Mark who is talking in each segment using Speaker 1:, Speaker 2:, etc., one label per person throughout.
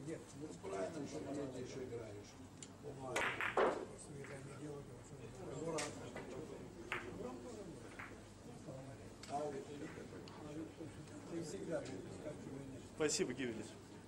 Speaker 1: Нет.
Speaker 2: Ну правильно, что ты еще играешь.
Speaker 1: Света не делают, ты всегда будешь искать чего-нибудь.
Speaker 3: Спасибо, Гивелич.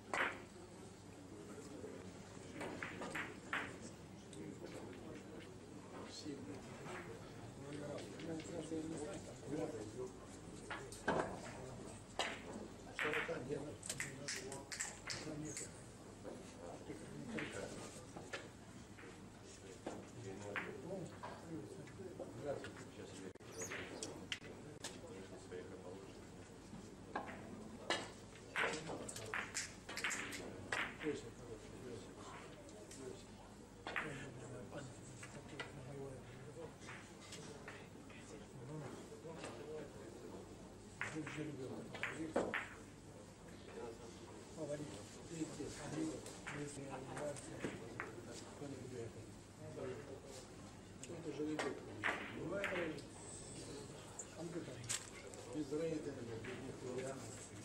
Speaker 2: Это же ребята. Бывает, без рейтинга, без нихуя.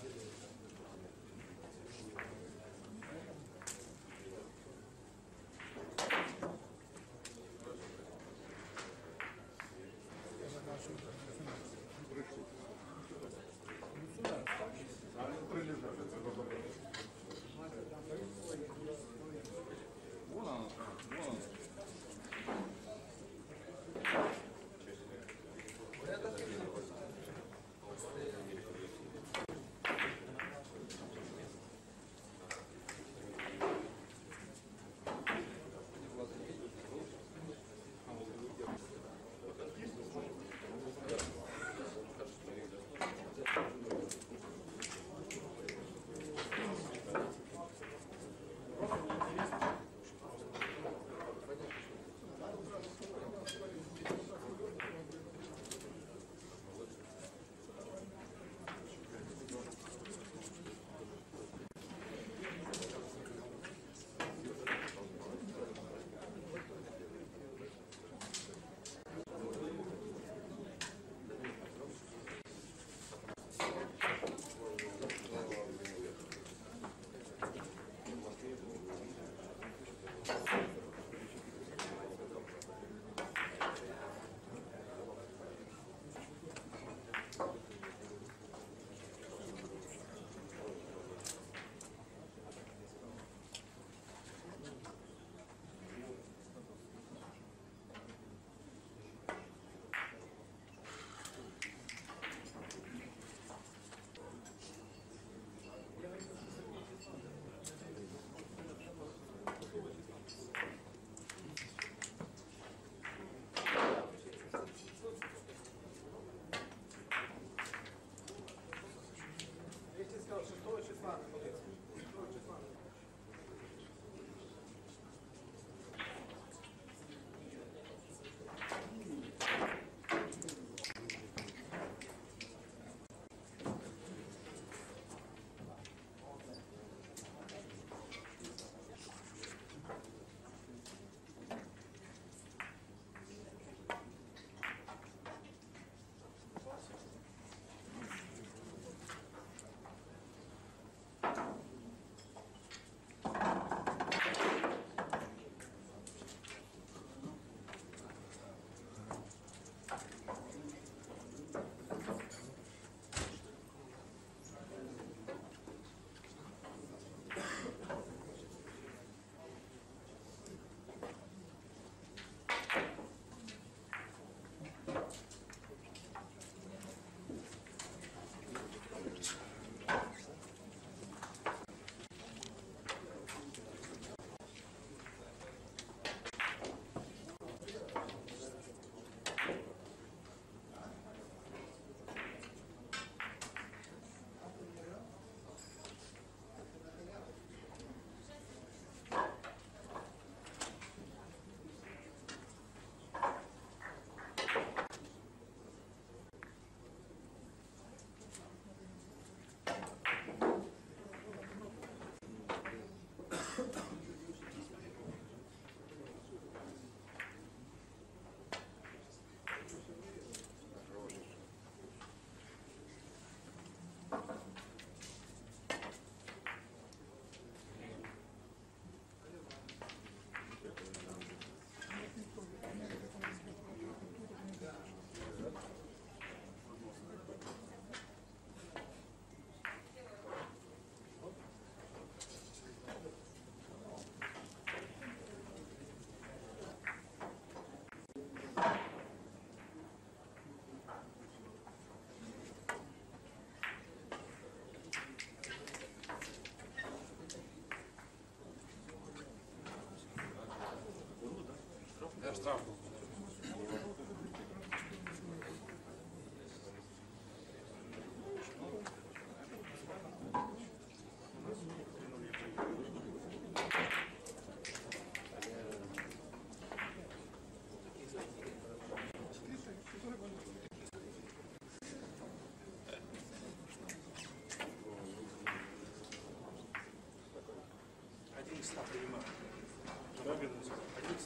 Speaker 3: Вон она, вон она.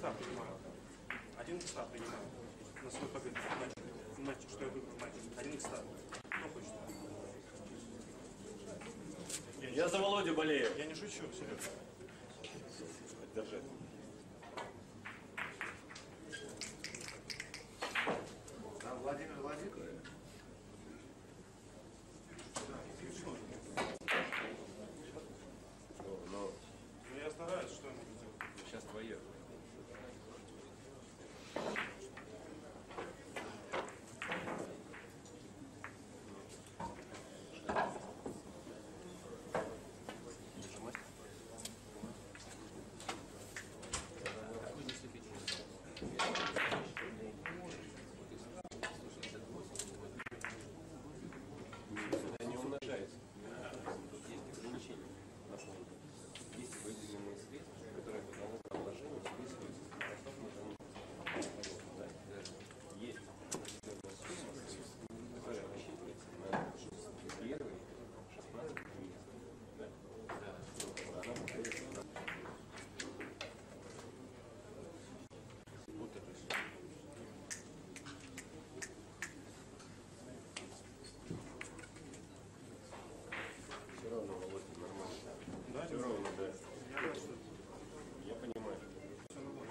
Speaker 3: икса принимаю. 1 икса принимаю. На свой победу. Матч, что я выиграл матч. 1 икса. Кто хочет?
Speaker 4: Я за Володю болею.
Speaker 3: Я не шучу, серьезно.
Speaker 4: Держи.
Speaker 2: Да, Владимир Владимирович.
Speaker 3: Ну, я стараюсь, что я могу делать.
Speaker 4: Сейчас твое. Не умножается. Есть ограничения на фонд. Есть выделенные средства, которые по налоговому положению списываются с расходов на есть определенная сумма, которая рассчитывается на первый 16 месяц. Да? Она подается на вот это все. Все равно, Володя, нормально.
Speaker 3: Да,
Speaker 4: Все равно, да.
Speaker 3: я рад, что
Speaker 4: Я понимаю.
Speaker 3: все работает.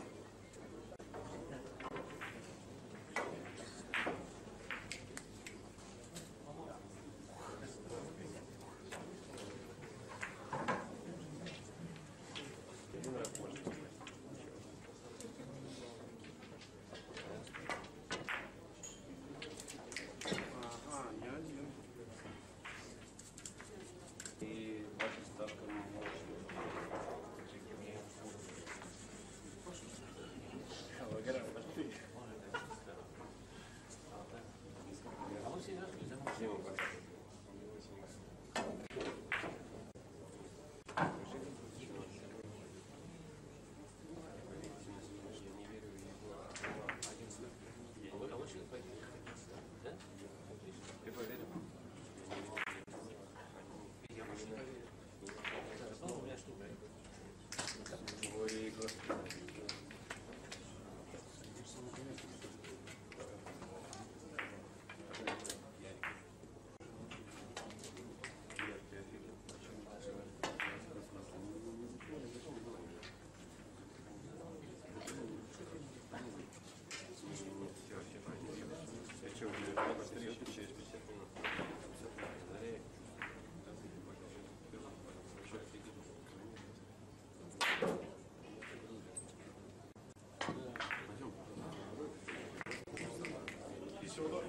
Speaker 4: Один раз можно попасть.
Speaker 3: Ага, я один.
Speaker 4: И ваша ставка мощная. Всем пока. Ты поверил? Ой, господи. Причем через 50 минут.
Speaker 3: И все удобно.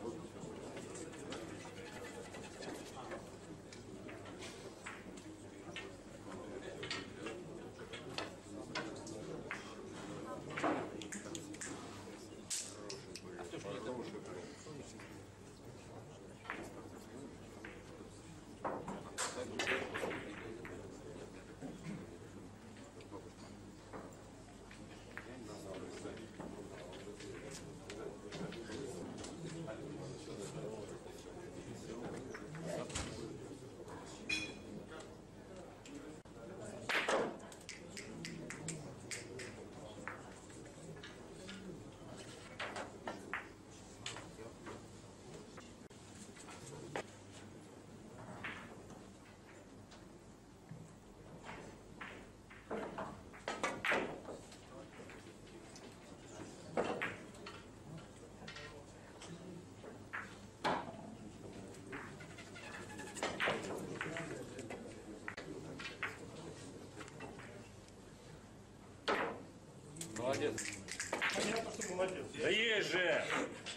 Speaker 4: Молодец.
Speaker 3: Понятно, что молодец.
Speaker 4: Да есть же!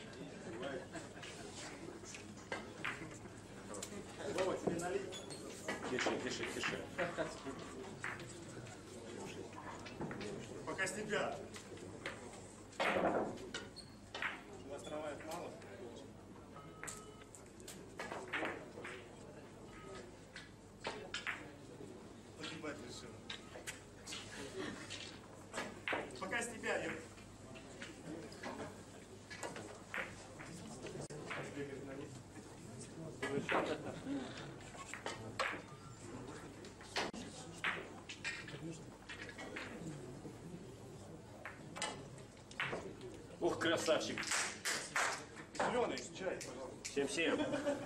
Speaker 3: Вова, тебе налить?
Speaker 4: Тише, тише, тише.
Speaker 3: Пока с тебя. У вас трамваев мало? Погибать решил. Пока с тебя, я...
Speaker 4: Ух, красавчик.
Speaker 3: Зеленый, чай, пожалуйста.
Speaker 4: Всем-всем.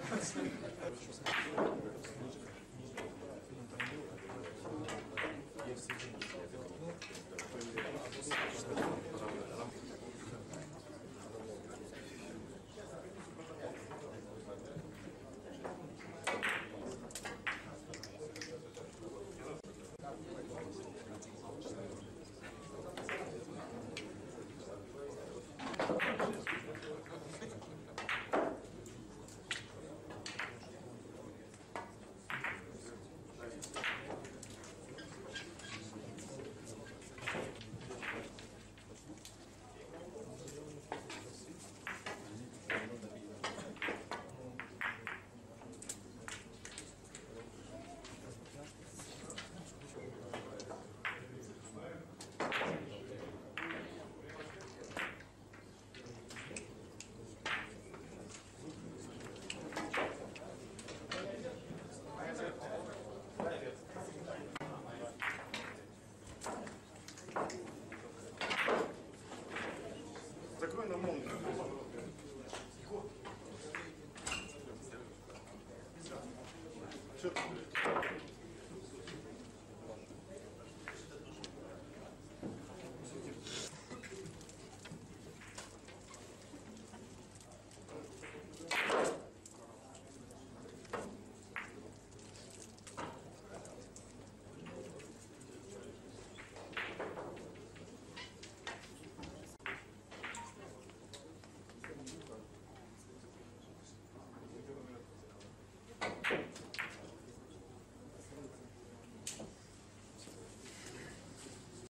Speaker 3: Закрой на молнию. Что ты?